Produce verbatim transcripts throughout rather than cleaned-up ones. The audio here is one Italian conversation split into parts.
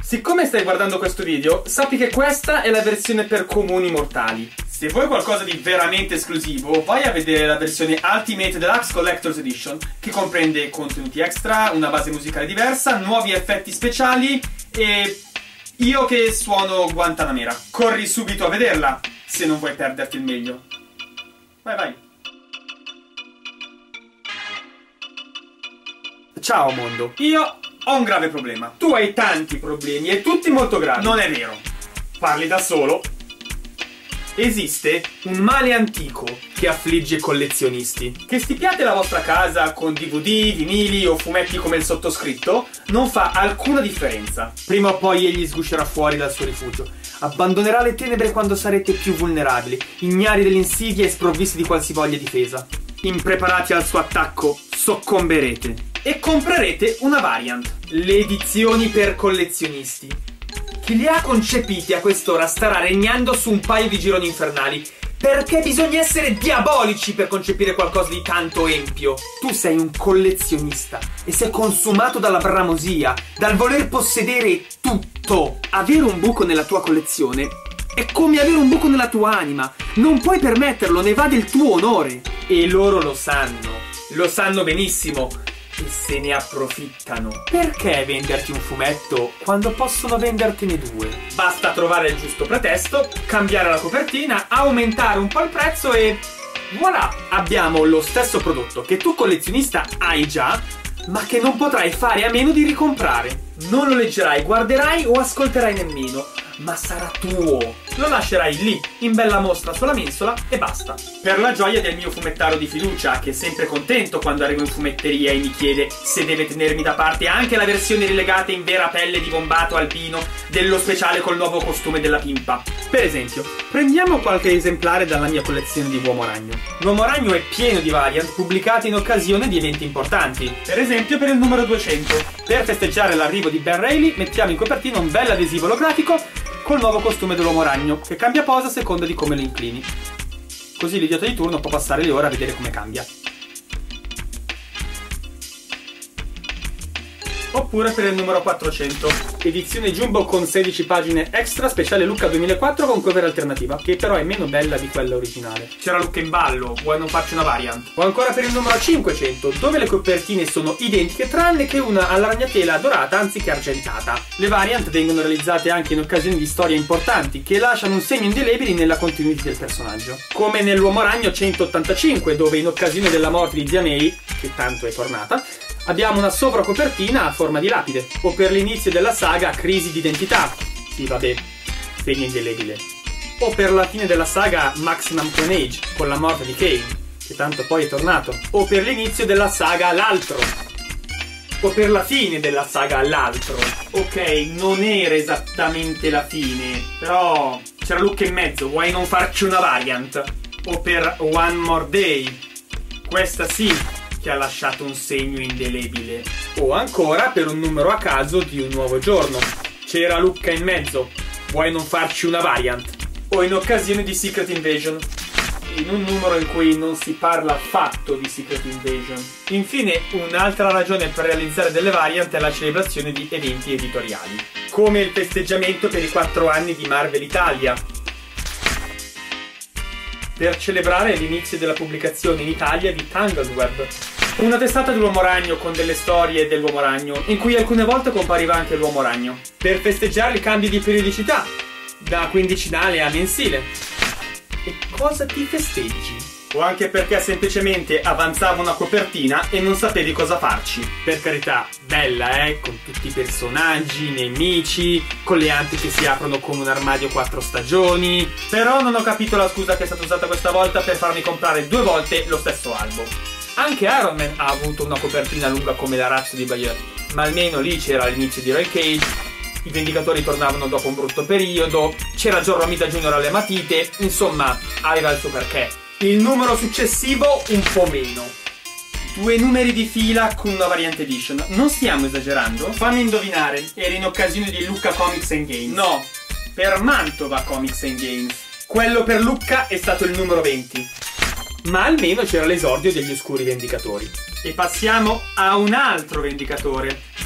Siccome stai guardando questo video, sappi che questa è la versione per comuni mortali. Se vuoi qualcosa di veramente esclusivo, vai a vedere la versione Ultimate Deluxe Collector's Edition, che comprende contenuti extra, una base musicale diversa, nuovi effetti speciali e io che suono Guantanamera. Corri subito a vederla, se non vuoi perderti il meglio. Vai, vai. Ciao mondo, io ho un grave problema. Tu hai tanti problemi e tutti molto gravi. Non è vero. Parli da solo. Esiste un male antico che affligge i collezionisti. Che stipiate la vostra casa con D V D, vinili o fumetti come il sottoscritto, non fa alcuna differenza. Prima o poi egli sguscerà fuori dal suo rifugio. Abbandonerà le tenebre quando sarete più vulnerabili, ignari delle insidie e sprovvisti di qualsivoglia difesa. Impreparati al suo attacco, soccomberete. E comprerete una variant, le edizioni per collezionisti. Chi le ha concepite a quest'ora starà regnando su un paio di gironi infernali, perché bisogna essere diabolici per concepire qualcosa di tanto empio. Tu sei un collezionista e sei consumato dalla bramosia, dal voler possedere tutto. Avere un buco nella tua collezione è come avere un buco nella tua anima. Non puoi permetterlo, ne va del tuo onore. E loro lo sanno, lo sanno benissimo. E se ne approfittano. Perché venderti un fumetto quando possono vendertene due? Basta trovare il giusto pretesto, cambiare la copertina, aumentare un po' il prezzo e voilà! Abbiamo lo stesso prodotto che tu collezionista hai già, ma che non potrai fare a meno di ricomprare. Non lo leggerai, guarderai o ascolterai nemmeno, ma sarà tuo. Lo lascerai lì, in bella mostra sulla mensola e basta. Per la gioia del mio fumettaro di fiducia, che è sempre contento quando arrivo in fumetteria e mi chiede se deve tenermi da parte anche la versione rilegata in vera pelle di bombato alpino dello speciale col nuovo costume della pimpa. Per esempio, prendiamo qualche esemplare dalla mia collezione di Uomo Ragno. L'Uomo Ragno è pieno di variant pubblicati in occasione di eventi importanti. Per esempio per il numero duecento. Per festeggiare l'arrivo di Ben Reilly mettiamo in copertina un bel adesivo olografico col nuovo costume dell'Uomo Ragno, che cambia posa a seconda di come lo inclini. Così l'idiota di turno può passare le ore a vedere come cambia. Oppure per il numero quattrocento, edizione jumbo con sedici pagine extra, speciale Lucca duemilaquattro con cover alternativa, che però è meno bella di quella originale. C'era Lucca in ballo, vuoi non farci una variant? O ancora per il numero cinquecento, dove le copertine sono identiche tranne che una alla ragnatela dorata anziché argentata. Le variant vengono realizzate anche in occasione di storie importanti che lasciano un segno indelebile nella continuity del personaggio. Come nell'Uomo Ragno centottantacinque, dove in occasione della morte di Zia May, che tanto è tornata, abbiamo una sovracopertina a forma di lapide. O per l'inizio della saga Crisi d'identità. Sì, vabbè, segno indelebile. O per la fine della saga Maximum Carnage, con la morte di Kane, che tanto poi è tornato. O per l'inizio della saga L'altro. O per la fine della saga L'altro. Ok, non era esattamente la fine, però c'era Lucca in mezzo, vuoi non farci una variant? O per One More Day. Questa sì che ha lasciato un segno indelebile. O ancora per un numero a caso di un nuovo giorno. C'era Lucca in mezzo, vuoi non farci una variant? O in occasione di Secret Invasion, in un numero in cui non si parla affatto di Secret Invasion. Infine, un'altra ragione per realizzare delle variant è la celebrazione di eventi editoriali, come il festeggiamento per i quattro anni di Marvel Italia, per celebrare l'inizio della pubblicazione in Italia di Tangled Web, una testata dell'Uomo Ragno con delle storie dell'Uomo Ragno, in cui alcune volte compariva anche l'Uomo Ragno, per festeggiare il cambio di periodicità, da quindicinale a mensile. E cosa ti festeggi? O anche perché semplicemente avanzava una copertina e non sapevi cosa farci. Per carità, bella eh, con tutti i personaggi, nemici, con le anti che si aprono come un armadio quattro stagioni. Però non ho capito la scusa che è stata usata questa volta per farmi comprare due volte lo stesso albo. Anche Iron Man ha avuto una copertina lunga come l'arazzo di Bayeux, ma almeno lì c'era l'inizio di Ray Cage, i Vendicatori tornavano dopo un brutto periodo, c'era John Romita Junior alle matite, insomma, aveva il suo perché. Il numero successivo un po' meno. Due numeri di fila con una variant edition. Non stiamo esagerando? Fammi indovinare, era in occasione di Lucca Comics and Games. No, per Mantova Comics and Games. Quello per Lucca è stato il numero venti. Ma almeno c'era l'esordio degli Oscuri Vendicatori. E passiamo a un altro Vendicatore,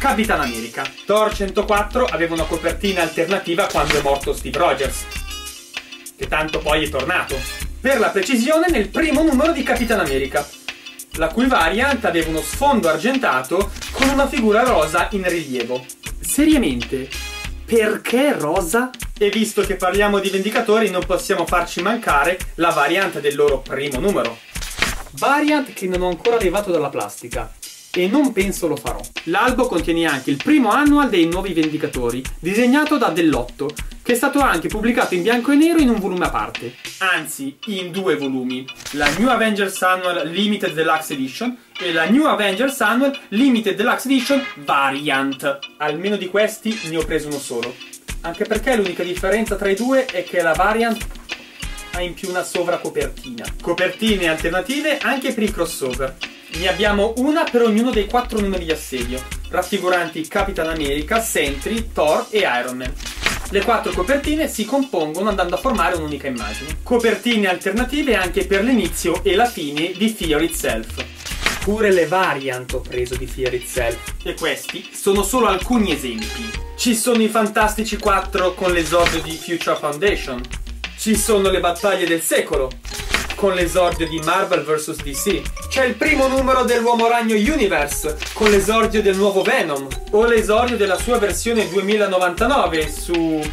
Capitan America. Thor centoquattro aveva una copertina alternativa quando è morto Steve Rogers, che tanto poi è tornato. Per la precisione, nel primo numero di Capitan America, la cui variant aveva uno sfondo argentato con una figura rosa in rilievo. Seriamente, perché rosa? E visto che parliamo di Vendicatori, non possiamo farci mancare la variant del loro primo numero. Variant che non ho ancora levato dalla plastica. E non penso lo farò. L'albo contiene anche il primo annual dei nuovi Vendicatori, disegnato da Dell'Otto, che è stato anche pubblicato in bianco e nero in un volume a parte. Anzi, in due volumi. La New Avengers Annual Limited Deluxe Edition e la New Avengers Annual Limited Deluxe Edition Variant. Almeno di questi ne ho preso uno solo. Anche perché l'unica differenza tra i due è che la Variant ha in più una sovracopertina. Copertine alternative anche per il crossover. Ne abbiamo una per ognuno dei quattro numeri di assedio, raffiguranti Capitan America, Sentry, Thor e Iron Man. Le quattro copertine si compongono andando a formare un'unica immagine. Copertine alternative anche per l'inizio e la fine di Fear Itself. Pure le variant ho preso di Fear Itself. E questi sono solo alcuni esempi. Ci sono i Fantastici quattro con l'esordio di Future Foundation. Ci sono le battaglie del secolo, con l'esordio di Marvel versus D C. C'è il primo numero dell'Uomo Ragno Universe, con l'esordio del nuovo Venom. O l'esordio della sua versione duemilanovantanove su...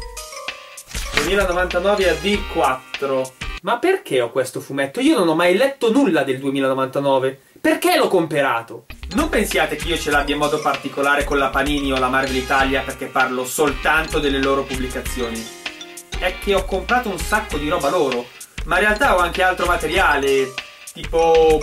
duemilanovantanove A D quattro. Ma perché ho questo fumetto? Io non ho mai letto nulla del duemilanovantanove. Perché l'ho comprato? Non pensiate che io ce l'abbia in modo particolare con la Panini o la Marvel Italia perché parlo soltanto delle loro pubblicazioni. È che ho comprato un sacco di roba loro. Ma in realtà ho anche altro materiale, tipo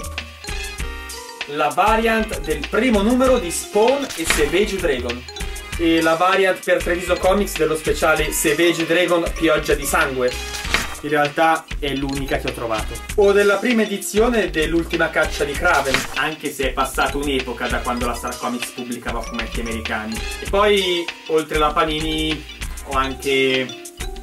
la variant del primo numero di Spawn e Savage Dragon e la variant per Treviso Comics dello speciale Savage Dragon Pioggia di Sangue. In realtà è l'unica che ho trovato. O della prima edizione dell'ultima caccia di Kraven, anche se è passata un'epoca da quando la Star Comics pubblicava fumetti americani. E poi, oltre la Panini, ho anche...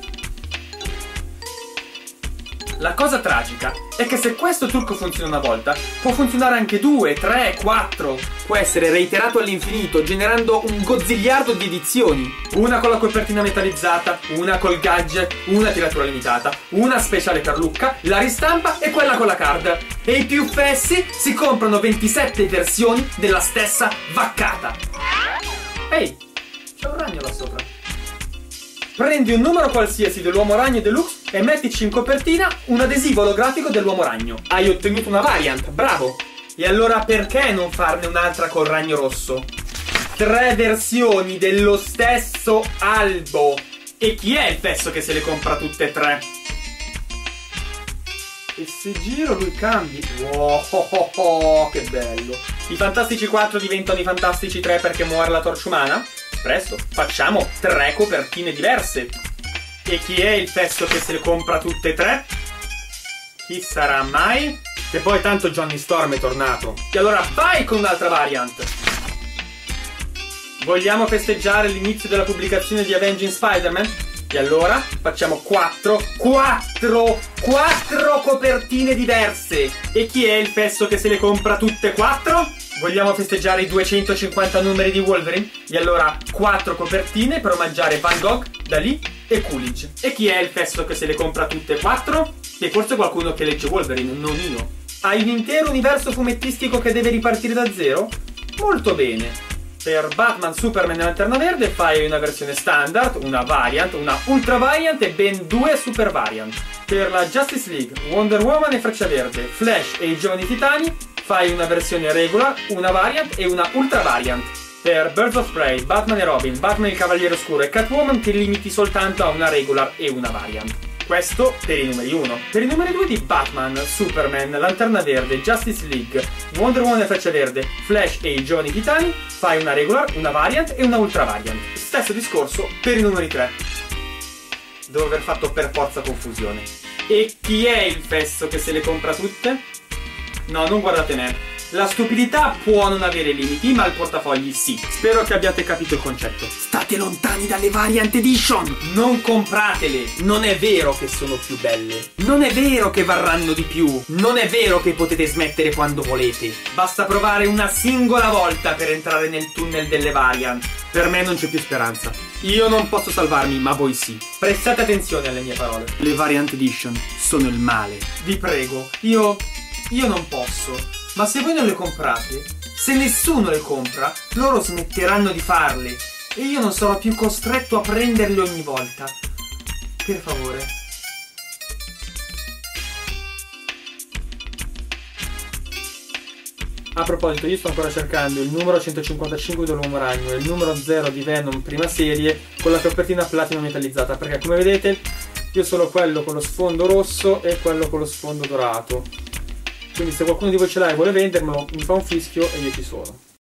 La cosa tragica è che se questo trucco funziona una volta, può funzionare anche due, tre, quattro. Può essere reiterato all'infinito, generando un gozzigliardo di edizioni. Una con la copertina metallizzata, una col gadget, una tiratura limitata, una speciale per Lucca, la ristampa e quella con la card. E i più fessi si comprano ventisette versioni della stessa vaccata. Ehi, c'è un ragno là sopra. Prendi un numero qualsiasi dell'Uomo Ragno Deluxe e mettici in copertina un adesivo olografico dell'Uomo Ragno. Hai ottenuto una variant, bravo! E allora perché non farne un'altra col ragno rosso? Tre versioni dello stesso albo. E chi è il fesso che se le compra tutte e tre? E se giro lui cambi. Wow, oh, oh, oh, che bello. I Fantastici quattro diventano i Fantastici tre perché muore la torcia umana? Presto, facciamo tre copertine diverse. E chi è il fesso che se le compra tutte e tre? Chi sarà mai? E poi tanto Johnny Storm è tornato. E allora vai con un'altra variant. Vogliamo festeggiare l'inizio della pubblicazione di Avenging Spider-Man? E allora facciamo quattro, quattro, quattro copertine diverse. E chi è il fesso che se le compra tutte e quattro? Vogliamo festeggiare i duecentocinquanta numeri di Wolverine? E allora quattro copertine per omaggiare Van Gogh, Dalì e Coolidge. E chi è il fesso che se le compra tutte e quattro? E forse qualcuno che legge Wolverine, non io. Hai un intero universo fumettistico che deve ripartire da zero? Molto bene. Per Batman, Superman e Lanterna Verde fai una versione standard, una variant, una ultra variant e ben due super variant. Per la Justice League, Wonder Woman e Freccia Verde, Flash e i Giovani Titani fai una versione regular, una variant e una ultra variant. Per Birds of Prey, Batman e Robin, Batman il Cavaliere Oscuro e Catwoman ti limiti soltanto a una regular e una variant. Questo per i numeri uno. Per i numeri due di Batman, Superman, Lanterna Verde, Justice League, Wonder Woman e Freccia Verde, Flash e i Giovani Titani fai una regular, una variant e una ultra variant. Stesso discorso per i numeri tre. Devo aver fatto per forza confusione. E chi è il fesso che se le compra tutte? No, non guardate me. La stupidità può non avere limiti, ma il portafogli sì. Spero che abbiate capito il concetto. State lontani dalle Variant Edition! Non compratele! Non è vero che sono più belle. Non è vero che varranno di più. Non è vero che potete smettere quando volete. Basta provare una singola volta per entrare nel tunnel delle Variant. Per me non c'è più speranza. Io non posso salvarmi, ma voi sì. Prestate attenzione alle mie parole. Le Variant Edition sono il male. Vi prego, io... io non posso. Ma se voi non le comprate, se nessuno le compra, loro smetteranno di farle. E io non sarò più costretto a prenderle ogni volta. Per favore. A proposito, io sto ancora cercando il numero centocinquantacinque dell'Uomo Ragno e il numero zero di Venom prima serie con la copertina platino metallizzata, perché come vedete io sono quello con lo sfondo rosso e quello con lo sfondo dorato. Quindi se qualcuno di voi ce l'ha e vuole vendermelo, mi fa un fischio e io ci sono.